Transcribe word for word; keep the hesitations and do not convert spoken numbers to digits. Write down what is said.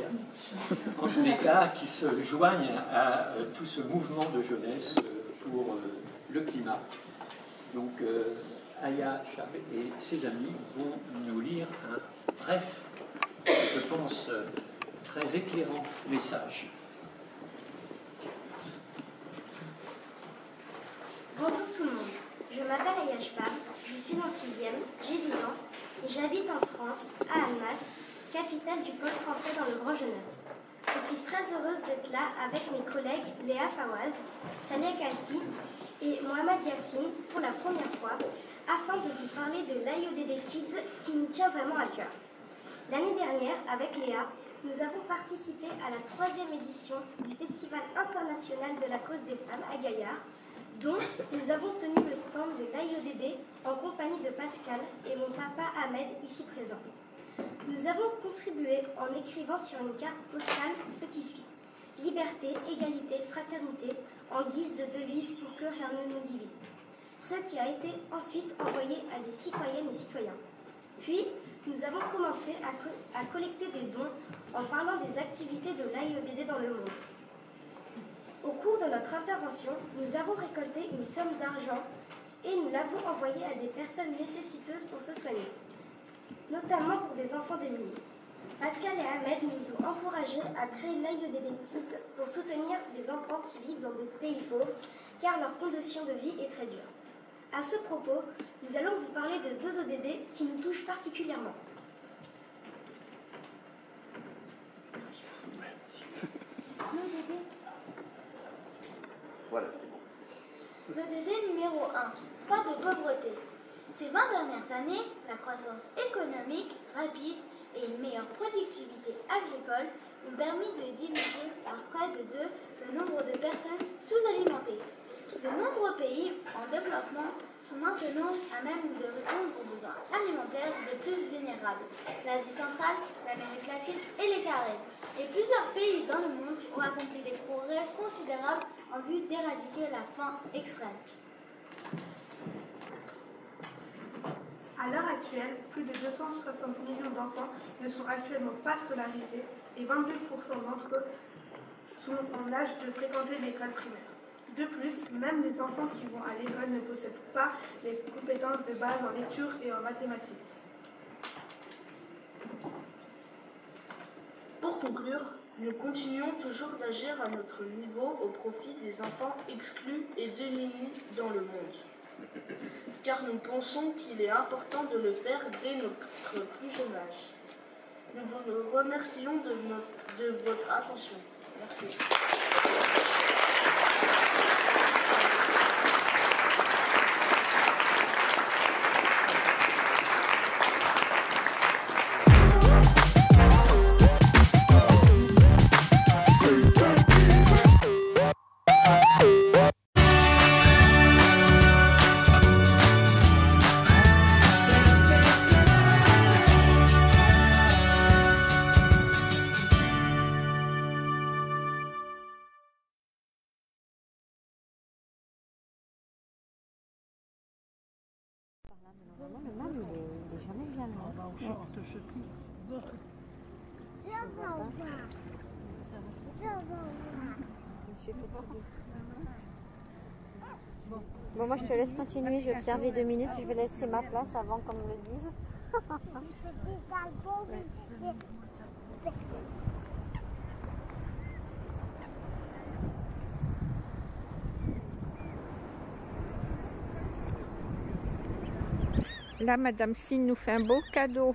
en tous les cas, qui se joignent à euh, tout ce mouvement de jeunesse euh, pour euh, le climat. Donc, euh, Aya Chab et ses amis vont nous lire un bref, je pense, euh, très éclairant message. Bonjour tout le monde, je m'appelle Aya Chab, je suis en sixième, j'ai douze ans et j'habite en France, à Annemasse, capitale du pôle français dans le Grand Genève. Je suis très heureuse d'être là avec mes collègues Léa Fawaz, Sania Kalki et Mohamed Yassine pour la première fois afin de vous parler de l'A I O D D Kids qui nous tient vraiment à cœur. L'année dernière, avec Léa, nous avons participé à la troisième édition du Festival international de la cause des femmes à Gaillard, dont nous avons tenu le stand de l'A I O D D en compagnie de Pascal et mon papa Ahmed ici présent. Nous avons contribué en écrivant sur une carte postale ce qui suit. Liberté, égalité, fraternité, en guise de devise pour que rien ne nous divise. Ce qui a été ensuite envoyé à des citoyennes et citoyens. Puis, nous avons commencé à, co à collecter des dons en parlant des activités de l'A I O D D dans le monde. Au cours de notre intervention, nous avons récolté une somme d'argent et nous l'avons envoyée à des personnes nécessiteuses pour se soigner, notamment pour des enfants démunis. Pascal et Ahmed nous ont encouragés à créer l'A I O D D Kids pour soutenir des enfants qui vivent dans des pays pauvres, car leur condition de vie est très dure. À ce propos, nous allons vous parler de deux O D D qui nous touchent particulièrement. L'O D D Voilà. L'O D D numéro un, pas de pauvreté. Ces vingt dernières années, la croissance économique rapide et une meilleure productivité agricole ont permis de diviser par près de deux le nombre de personnes sous-alimentées. De nombreux pays en développement sont maintenant à même de répondre aux besoins alimentaires des plus vulnérables. L'Asie centrale, l'Amérique latine et les Caraïbes. Et plusieurs pays dans le monde ont accompli des progrès considérables en vue d'éradiquer la faim extrême. À l'heure actuelle, plus de deux cent soixante millions d'enfants ne sont actuellement pas scolarisés et vingt-deux pour cent d'entre eux sont en âge de fréquenter l'école primaire. De plus, même les enfants qui vont à l'école ne possèdent pas les compétences de base en lecture et en mathématiques. Pour conclure, nous continuons toujours d'agir à notre niveau au profit des enfants exclus et démunis dans le monde. Car nous pensons qu'il est important de le faire dès notre plus jeune âge. Nous vous remercions de, notre, de votre attention. Merci. Normalement, le mâle, il est, il est jamais bien loin. On va au short chutty. Monsieur fait parler. Bon, moi je te laisse continuer, je vais observer deux minutes, je vais laisser ma place avant qu'on me le dise. Là, Madame Sine nous fait un beau cadeau.